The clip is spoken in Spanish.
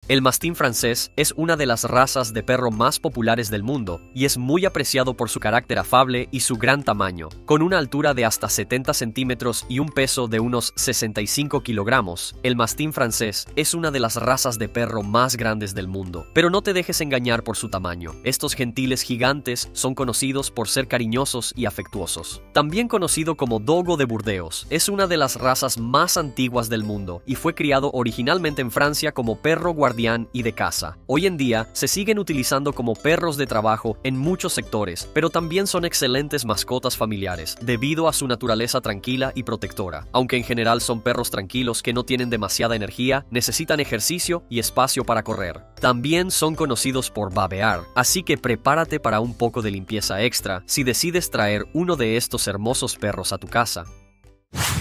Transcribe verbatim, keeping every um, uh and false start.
El mastín francés es una de las razas de perro más populares del mundo y es muy apreciado por su carácter afable y su gran tamaño. Con una altura de hasta setenta centímetros y un peso de unos sesenta y cinco kilogramos, el mastín francés es una de las razas de perro más grandes del mundo. Pero no te dejes engañar por su tamaño. Estos gentiles gigantes son conocidos por ser cariñosos y afectuosos. También conocido como Dogo de Burdeos, es una de las razas más antiguas del mundo y fue criado originalmente en Francia como perro guardián y de caza. Hoy en día se siguen utilizando como perros de trabajo en muchos sectores, pero también son excelentes mascotas familiares debido a su naturaleza tranquila y protectora. Aunque en general son perros tranquilos que no tienen demasiada energía, necesitan ejercicio y espacio para correr. También son conocidos por babear, así que prepárate para un poco de limpieza extra si decides traer uno de estos hermosos perros a tu casa.